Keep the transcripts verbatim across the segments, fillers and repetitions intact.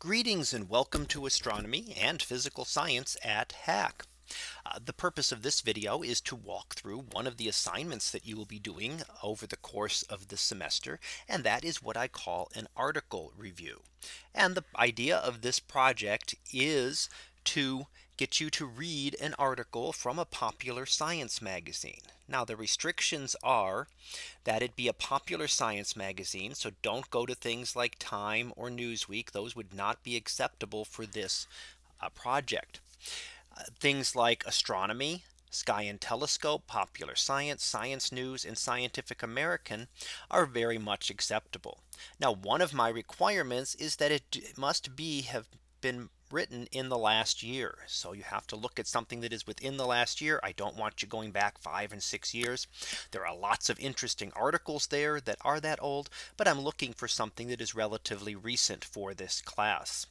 Greetings and welcome to astronomy and physical science at Hack. Uh, the purpose of this video is to walk through one of the assignments that you will be doing over the course of the semester. And that is what I call an article review. And the idea of this project is to get you to read an article from a popular science magazine. Now the restrictions are that it be a popular science magazine. So don't go to things like Time or Newsweek. Those would not be acceptable for this uh, project. Uh, things like Astronomy, Sky and Telescope, Popular Science, Science News, and Scientific American are very much acceptable. Now, one of my requirements is that it must be have been written in the last year. So you have to look at something that is within the last year. I don't want you going back five and six years. There are lots of interesting articles there that are that old, but I'm looking for something that is relatively recent for this class.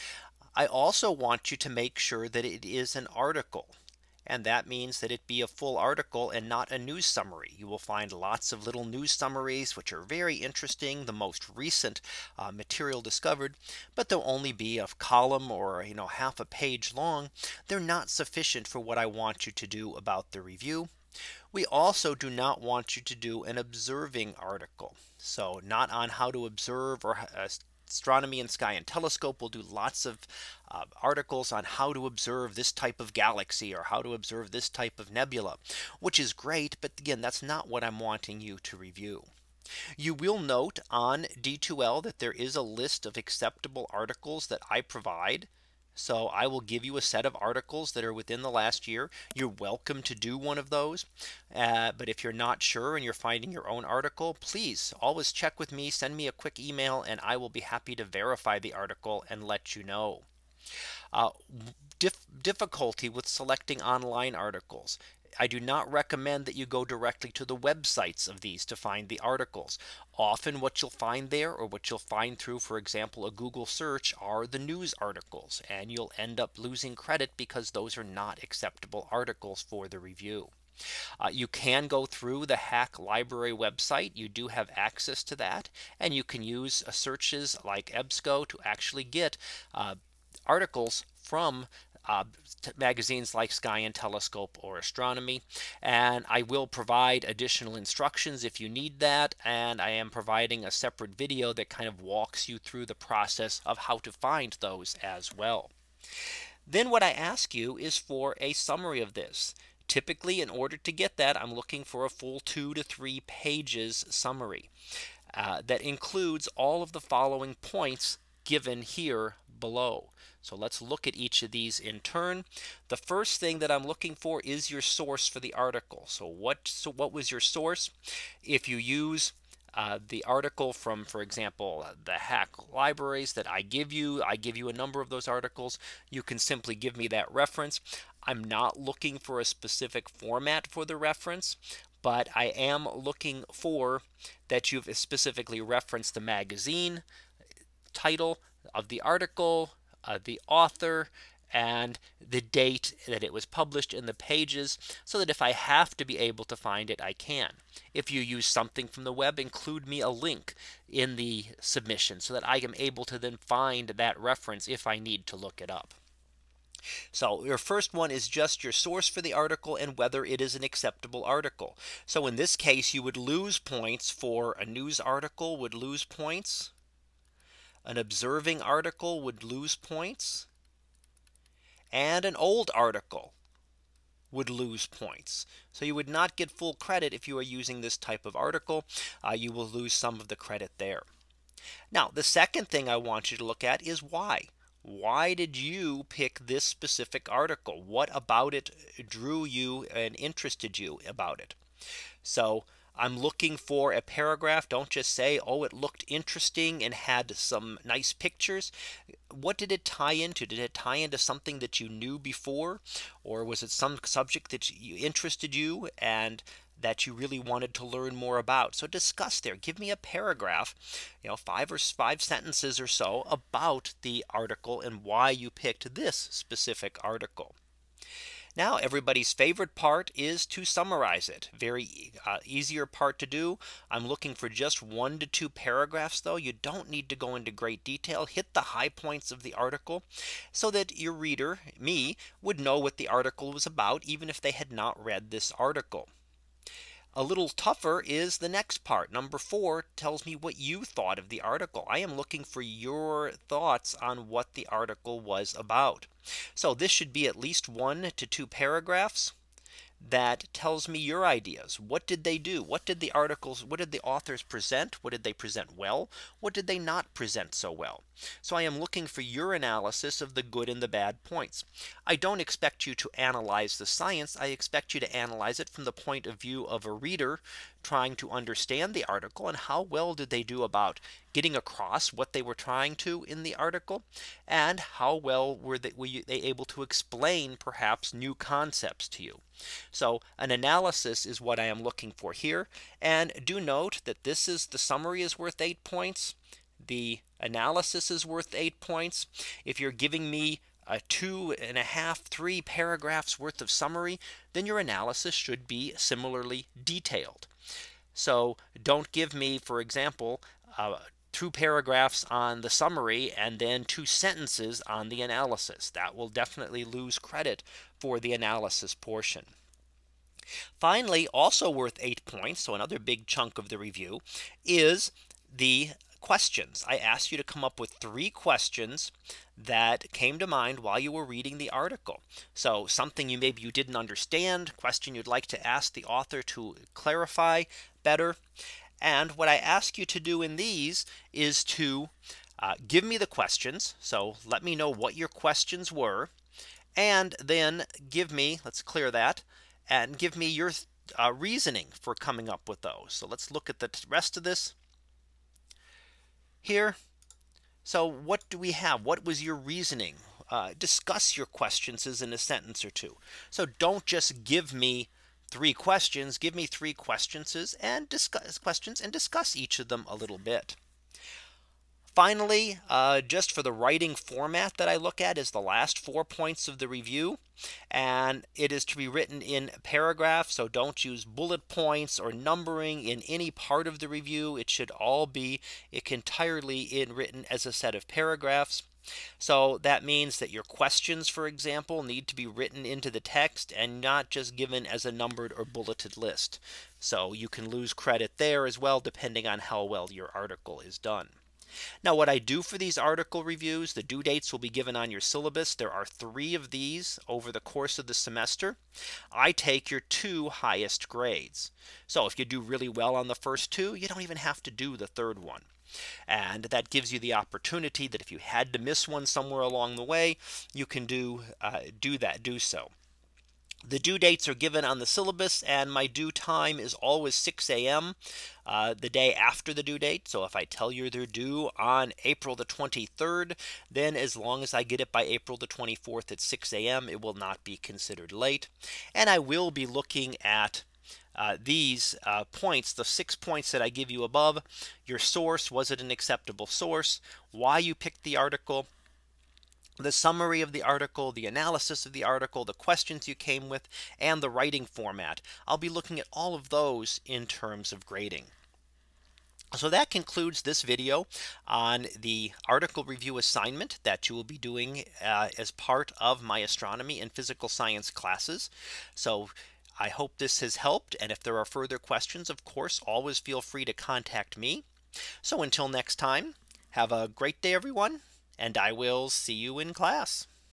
I also want you to make sure that it is an article. And that means that it be a full article and not a news summary. You will find lots of little news summaries, which are very interesting, the most recent uh, material discovered, but they'll only be a column or you know half a page long. They're not sufficient for what I want you to do about the review. We also do not want you to do an observing article. So not on how to observe or uh, Astronomy and Sky and Telescope will do lots of uh, articles on how to observe this type of galaxy or how to observe this type of nebula, which is great. But again, that's not what I'm wanting you to review. You will note on D two L that there is a list of acceptable articles that I provide. So I will give you a set of articles that are within the last year. You're welcome to do one of those. Uh, but if you're not sure and you're finding your own article, please always check with me. Send me a quick email and I will be happy to verify the article and let you know. Uh, dif difficulty with selecting online articles. I do not recommend that you go directly to the websites of these to find the articles. Often what you'll find there, or what you'll find through, for example, a Google search, are the news articles, and you'll end up losing credit because those are not acceptable articles for the review. Uh, you can go through the Hack Library website. You do have access to that, and you can use uh, searches like EBSCO to actually get uh, articles from Uh, magazines like Sky and Telescope or Astronomy. And I will provide additional instructions if you need that. And I am providing a separate video that kind of walks you through the process of how to find those as well. Then what I ask you is for a summary of this. Typically, in order to get that, I'm looking for a full two to three pages summary uh, that includes all of the following points given here below. So let's look at each of these in turn. The first thing that I'm looking for is your source for the article. So what so what was your source? If you use uh, the article from, for example, the Hack libraries that I give you, I give you a number of those articles. You can simply give me that reference. I'm not looking for a specific format for the reference, but I am looking for that you've specifically referenced the magazine title of the article, uh, the author, and the date that it was published in the pages, so that if I have to be able to find it, I can. If you use something from the web, include me a link in the submission so that I am able to then find that reference if I need to look it up. So your first one is just your source for the article and whether it is an acceptable article. So in this case, you would lose points for a news article, would lose points. An observing article would lose points, and an old article would lose points. So you would not get full credit if you are using this type of article. Uh, you will lose some of the credit there. Now, the second thing I want you to look at is why. Why did you pick this specific article? What about it drew you and interested you about it? So I'm looking for a paragraph. Don't just say, oh, it looked interesting and had some nice pictures. What did it tie into? Did it tie into something that you knew before? Or was it some subject that you, interested you and that you really wanted to learn more about? So discuss there. Give me a paragraph, you know, five or five sentences or so about the article and why you picked this specific article. Now everybody's favorite part is to summarize it. Very uh, easier part to do. I'm looking for just one to two paragraphs though. You don't need to go into great detail. Hit the high points of the article so that your reader, me, would know what the article was about, even if they had not read this article. A little tougher is the next part. Number four tells me what you thought of the article. I am looking for your thoughts on what the article was about. So this should be at least one to two paragraphs that tells me your ideas. What did they do? What did the articles, what did the authors present? What did they present well? What did they not present so well? So I am looking for your analysis of the good and the bad points. I don't expect you to analyze the science. I expect you to analyze it from the point of view of a reader trying to understand the article, and how well did they do about getting across what they were trying to in the article, and how well were they, were they able to explain perhaps new concepts to you. So an analysis is what I am looking for here. And do note that this is the summary is worth eight points. The analysis is worth eight points. If you're giving me a two and a half, three paragraphs worth of summary, then your analysis should be similarly detailed. So don't give me, for example, uh, two paragraphs on the summary and then two sentences on the analysis. That will definitely lose credit for the analysis portion. Finally, also worth eight points, so another big chunk of the review, is the questions. I asked you to come up with three questions that came to mind while you were reading the article. So something you maybe you didn't understand, question you'd like to ask the author to clarify better. And what I ask you to do in these is to uh, give me the questions. So let me know what your questions were, and then give me, let's clear that, and give me your uh, reasoning for coming up with those. So let's look at the rest of this here. So what do we have? What was your reasoning? Uh, discuss your questions as in a sentence or two. So don't just give me three questions. Give me three questions and discuss questions and discuss each of them a little bit. Finally, uh, just for the writing format that I look at is the last four points of the review. And it is to be written in paragraphs. So don't use bullet points or numbering in any part of the review. It should all be entirely in written as a set of paragraphs. So that means that your questions, for example, need to be written into the text and not just given as a numbered or bulleted list. So you can lose credit there as well, depending on how well your article is done. Now what I do for these article reviews, the due dates will be given on your syllabus. There are three of these over the course of the semester. I take your two highest grades. So if you do really well on the first two, you don't even have to do the third one. And that gives you the opportunity that if you had to miss one somewhere along the way, you can do uh, do that, do so. The due dates are given on the syllabus, and my due time is always six A M Uh, the day after the due date. So if I tell you they're due on April the twenty-third, then as long as I get it by April the twenty-fourth at six A M, it will not be considered late. And I will be looking at Uh, these uh, points, the six points that I give you above. Your source, was it an acceptable source? Why you picked the article, the summary of the article, the analysis of the article, the questions you came with, and the writing format. I'll be looking at all of those in terms of grading. So that concludes this video on the article review assignment that you will be doing uh, as part of my astronomy and physical science classes. So I hope this has helped. And if there are further questions, of course, always feel free to contact me. So until next time, have a great day, everyone, and I will see you in class.